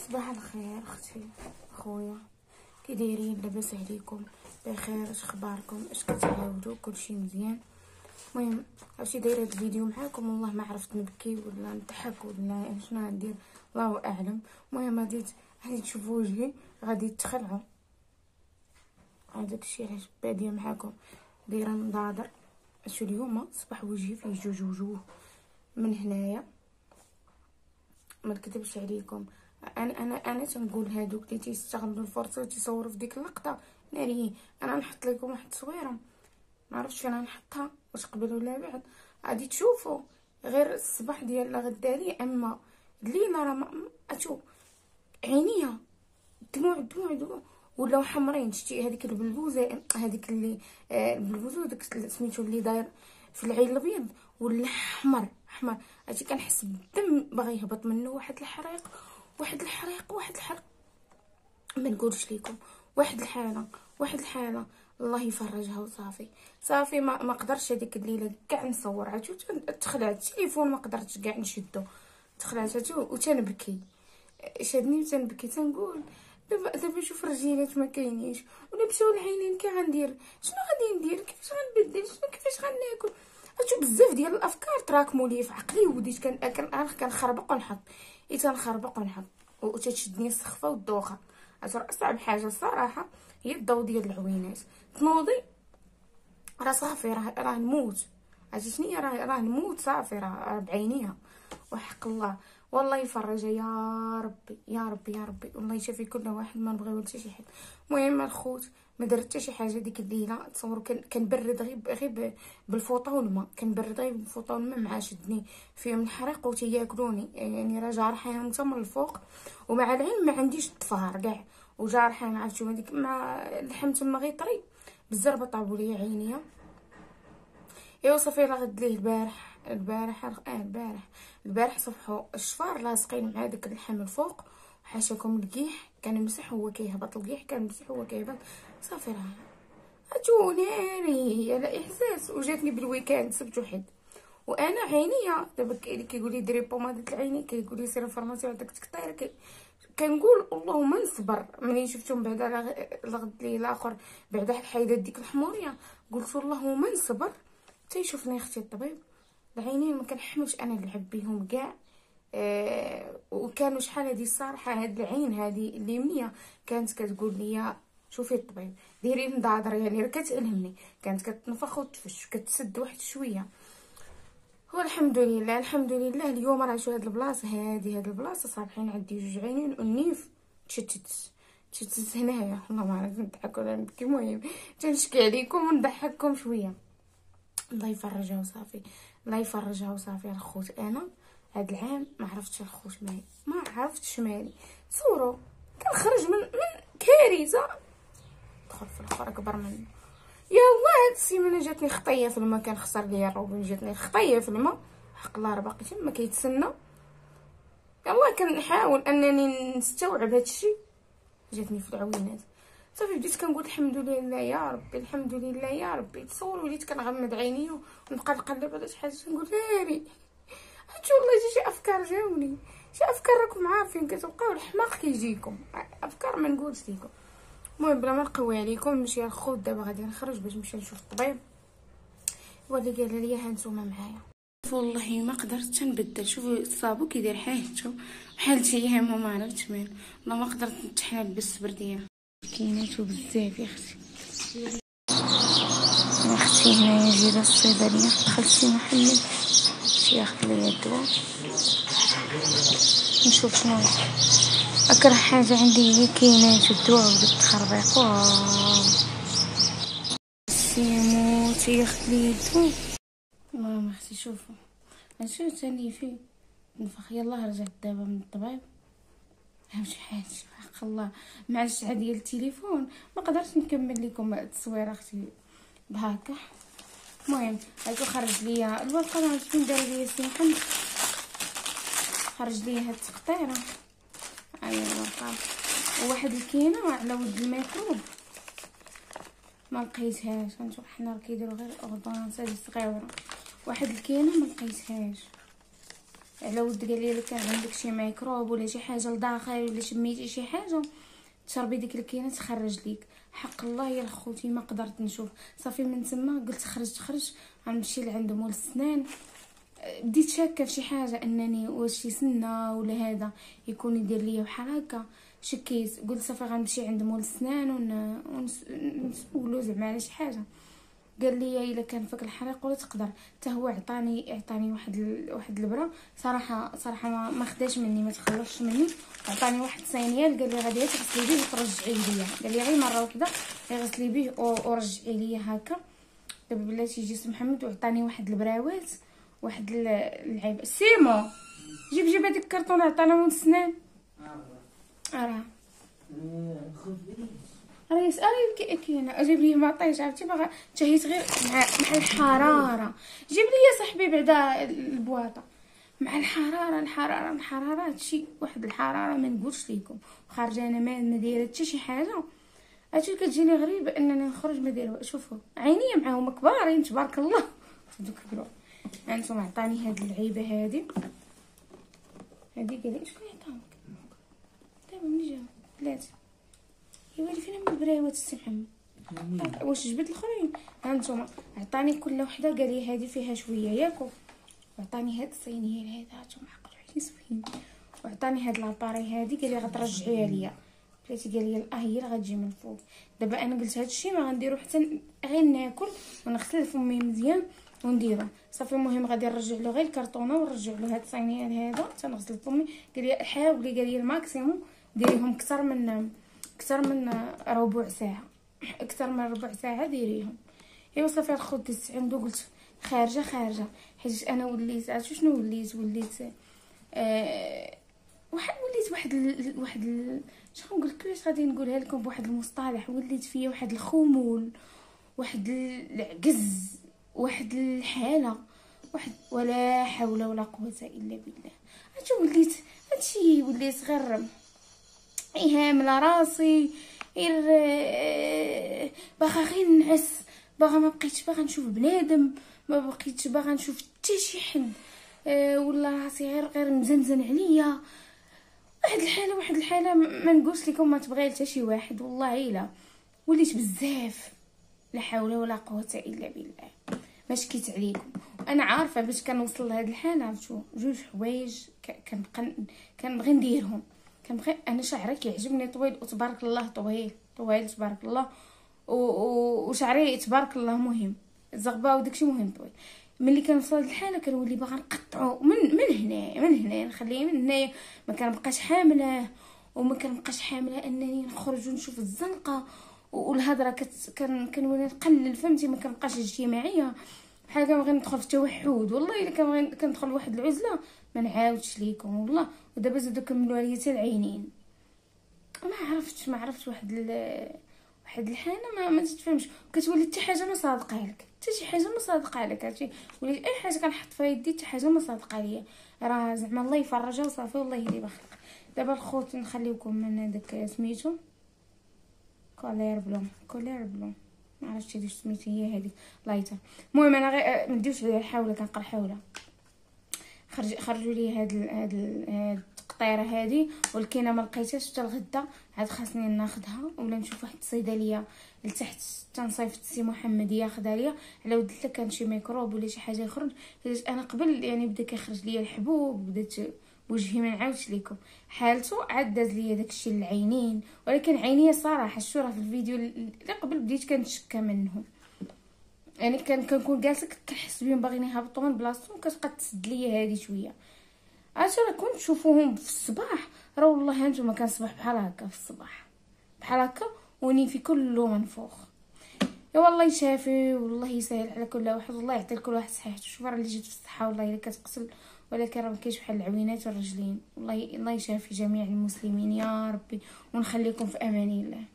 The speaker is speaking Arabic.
صباح الخير اختي خويا، كي دايرين؟ لاباس عليكم؟ بخير؟ اش اخباركم؟ اش كتعاودوا؟ كلشي مزيان؟ المهم عرفتي دايره هاد الفيديو معاكم، والله ما عرفت نبكي ولا نضحك ولا شنو غندير، الله اعلم. المهم غادي تشوفوا وجهي غادي تخلعوا. هذاك الشيء علاش باديه معاكم دايره نضاضر. شو اليوم صباح وجهي فيه جوج وجوه من هنايا، ما نكذبش عليكم. انا تنقول هادوك اللي تيستغلوا الفرصه وتيصوروا في ديك اللقطه ناريين. انا نحط لكم واحد التصويره، ما عرفتش فين نحطها، واش قبل ولا بعد، غادي تشوفوا غير الصباح ديال غداري. اما الليله راه اشوف عينيا دموع ولاو حمرين. شتي هذيك البلبوزه، هذيك اللي البلبوزه داك سميتو اللي داير في العين الابيض ولا حمر. عرفتي كنحس بالدم باغي يهبط منه، واحد الحريق ما نقولش لكم، واحد الحاله الله يفرجها. وصافي ما قدرتش هذيك الليله كاع نصور. عرفتي تخلعت التليفون، ما قدرتش كاع نشدو، تخلعت وتنبكي. شادني وتنبكي تنقول دابا شوف رجيلات ما كاينينش ولبسوا العينين، كي غندير؟ شنو غادي ندير؟ كيفاش غنبدل؟ كيفاش غناكل؟ هادشي بزاف ديال الافكار تراكموا لي في عقلي، وبديت كنخربق ونحط، تنخربق ونحط، وتشدني السخفه والدوخه. اصعب حاجه الصراحه هي الضو ديال العوينات. تنوضي راه صافي، راه نموت. عرفتي شنو هي؟ راه نموت صافي، راه بعينيها. وحق الله والله يفرجها يا ربي يا ربي يا ربي، والله يشافي كل واحد، ما نبغيو حتى شي حد. المهم الخوت ما درت حتى شي حاجه ديك الليله. تصوروا كنبرد غير بالفوطه والماء، كنبرد غير بالفوطه والماء، مع شدني فيهم الحريق وتياكلوني، يعني راه جارحين حتى من الفوق. ومع العلم ما عنديش الطفار كاع، وجارحين عرفتوا هذيك مع اللحم تما غير طري بالزربه، طابوا لي عينيا. ايوا صافي راه غد ليه البارح صبحوا الشفار لاصقين مع داك اللحم الفوق، وحاشاكم القيح كنمسح هو كيهبط، القيح كنمسح هو كيهبط. صافي راه اتو ناري على احساس. وجاتني بالويكاند سبت وحد، وانا عينيا دابا كيقول لي ديري بوماده العينين، كيقول لي سيري الفارماسي عندك تكطير، كنقول اللهم نصبر. ملي شفتهم بعدا الغد ليله الاخر بعدا حيدات ديك الحموريه، قلت اللهم نصبر حتى يشوفني اختي الطبيب. العينين ما كنحملش انا نلعب بهم كاع. وكانوا شحال هذه الصراحه، هاد العين هذه اليمنيه كانت كتقول لي شوفي الطبيب ديري نضاضر، يعني راه كتألمني، كانت كتنفخ وتفش كتسد واحد شويه. هو الحمد لله اليوم راه شو هاد البلاصه هاد البلاصه صابحين عندي جوج عينين والنيف تشتت هنايا. والله ما عرفت نضحك ولا نبكي، المهم تنشكي عليكم ونضحككم شويه. الله يفرجها وصافي، الله يفرجها وصافي. الخوت انا هاد العام ما عرفتش الخوت مالي، ما عرفتش مالي. صوروا كنخرج من كارثه دخل في الاخر اكبر منه. يلا هاد السيمانه جاتني خطيه في الماء، كان خسر ليا الروبين، جاتني خطيه في الماء. حق الله راه باقي تما كيتسنى. يلا كنحاول انني نستوعب هادشي، جاتني في العوينات. صافي بديت كنقول الحمد لله يا ربي، الحمد لله يا ربي. تصور وليت كنغمض عيني ونبقى نقلب على شي حاجه، نقول ناري هادشي. والله شي افكار جاوني، شي افكار راكم عارفين كتبقاو الحماق كيجيكم افكار ما نقولش لكم. المهم بلا ما نقوي عليكم نمشي الخوت، دابا غادي نخرج باش نمشي نشوف الطبيب. هو اللي قال لي ها نتوما معايا. والله ما قدرت نبدل. شوفوا الصابو كيدير حاجته بحال تيهمو ما عرفتش مال. والله ما قدرت نتحنى نلبس برديه، كايناتو بزاف يا اختي. هنايا جيت للصيدليه، دخلت شي محل شي ياخذ ليا الدواء، نشوف شنو اكره حاجه عندي هي كايناتو الدواء وداك التخربيق. واو سيموت ياخذ ليا الدواء. ماما اختي شوفوا شنو ثاني فيه نفخ. يلا رجعت دابا من الطبيب، شي حاجه حق الله مع الشعه ديال التليفون ما قدرتش نكمل لكم التصويره اختي بهكا. المهم هاكا خرج ليا الورقه، ما عرفتش فين دار ليا سيحن، خرج ليا هاد التقطيره. هاهي الورقه وواحد الكينه على ود الميكروب ما لقيتهاش. نشوف حنا راه كيديروا غير اوردونانس هذه صغيره، واحد الكينه ما لقيتهاش. على ود قال لي الا كان عندك شي ميكروب ولا شي حاجه لداخل ولا شميتي شي حاجه تشربي ديك الكينه تخرج ليك. حق الله يا خوتي ما قدرت نشوف. صافي من تما قلت خرج غنمشي لعند مول السنان. بديت شاكه في شي حاجه انني واش شي سنه ولا هذا يكون يدير ليا بحال هكا. شكيت قلت صافي غنمشي عند مول السنان ونسولو زعما على شي حاجه. قال لي الا كان فيك الحريق ولا تقدر. حتى هو عطاني واحد البرا. صراحه ما خداش مني، ما تخلصش مني. عطاني واحد صينيال قال لي غادي تغسلي به وترجعي ليا. قال لي غير مره واحده غسلي به ورجعي ليا هكا. دابا بلاتي يجي سي محمد وعطاني واحد البراوات واحد العيب. سيمو جيب هذيك الكرتونه عطانا من السنان. راه كاينه. اجيب لي ما عطيتش عرفتي باغا تهيت غير مع الحراره. جيب لي صاحبي بعدا البواطه مع الحراره هادشي واحد الحراره ما نقولش لكم. خارجه انا ما دايره حتى شي حاجه. هادشي كتجيني غريبه انني نخرج ما دايره. شوفوا عينيا معاهم كبارين تبارك الله. دوك كبروا. انتم عطاني هاد اللعيبه هادي قال لي شكون عطاك دابا ملي جا بلاتي يا ويلي فين من البراوات السي محمد. واش جبت الاخرين؟ هانتوما عطاني كل وحده قال لي هذه فيها شويه ياكو. وعطاني هاد الصينيه هذا هانتوما عقلوا عليه زوين. وعطاني هاد لاباري هادي قال لي غترجعيها ليا. بلاتي قال لي هي اللي غتجي من فوق. دابا انا قلت هادشي ما غنديرو حتى غير ناكل ونغسل فمي مزيان ونديرو صافي. المهم غادي نرجع له غير الكرتونه ونرجع له هاد الصينيان هذا حتى نغسل فمي. قال لي حاولي قال لي الماكسيموم ديريهم اكثر من ربع ساعه. اكثر من ربع ساعه ديريهم. ايوا صافي الخوت دزت عنده قلت خارجه حيت انا وليت عرفتوا شنو وليت واحد شنو نقول لك كيفاش غادي نقولها لكم بواحد المصطلح. وليت فيا واحد الخمول واحد العجز واحد الحاله ولا حول ولا قوه الا بالله. وليت غير هامله راسي غير باغا غير نعس. باغا ما بقيتش باغا نشوف بنادم. ما بقيتش باغا نشوف حتى شي حد. ولا راسي غير مزنزن عليا. واحد الحاله ما نقولش لكم ما تبغي حتى شي واحد والله الا. وليت بزاف لا حول ولا قوه الا بالله. ما شكيت عليكم. انا عارفه باش كنوصل لهاد الحاله عرفتوا جوج حوايج كنبغي نديرهم. كنبغي انا شعري كيعجبني طويل وتبارك الله طويل تبارك الله. وشعري تبارك الله مهم. الزغبه وداكشي مهم طويل. ملي كنوصل لهاد الحاله كنولي باغا نقطعو من هنا نخليه من هنايا. ما كنبقاش حامله وما كنبقاش حامله انني نخرج ونشوف الزنقه والهضره كنولي نقلل فهمتي. ما كنبقاش اجتماعيه بحال كنبغي ندخل في التوحد. والله الا كندخل لواحد العزله ما نعاودش ليكم والله. ودابا زادو كملوا عليا حتى العينين. ما عرفتش واحد الحاله ما تتفهمش. كتولي حتى حاجه ما صادقه لك حتى شي حاجه ما صادقه لك عرفتي. وليت اي حاجه كنحط فيها يدي حتى حاجه ما صادقه ليا. راه زعما الله يفرجها وصافي والله يدي بخلق. دابا الخوت نخليوكم من داك سميتو كولير بلون ما عرفتش هذه سميتها هي هذيك لايتر. المهم انا غير ما نديوش عليها الحاوله كنقرا حاوله. خرجوا لي هاد التقطيره هذه ولكن ما لقيتهاش حتى الغدا. عاد خاصني ناخذها ولا نشوف واحد الصيدليه لتحت تنصيفط السي محمد ياخذها ليا على ود لا كان شي ميكروب ولا شي حاجه يخرج. انا قبل يعني بدا كيخرج ليا الحبوب بدات وجهي ما نعاودش لكم حالته. عاد داز ليا داكشي للعينين ولكن عينيا صراحه الشوره في الفيديو اللي قبل بديت كنتشكى منهم. يعني كنكون جالسه كنحس بهم باغيين يهبطوا من بلاصتهم كتبقى تسد ليا هذه شويه. عرفتوا راه كنت تشوفوهم في الصباح راه والله هانتوما كنصبح بحال هكا في الصباح بحال هكا ونيفي كله منفوخ. يا والله يشافي والله يسهل على كل واحد والله يعطي لكل واحد صحيحته. شوف راه اللي جيت في الصحه والله الا كتقتل ولكن راه مكاينش بحال العوينات والرجلين. الله يشافي جميع المسلمين يا ربي ونخليكم في امان الله.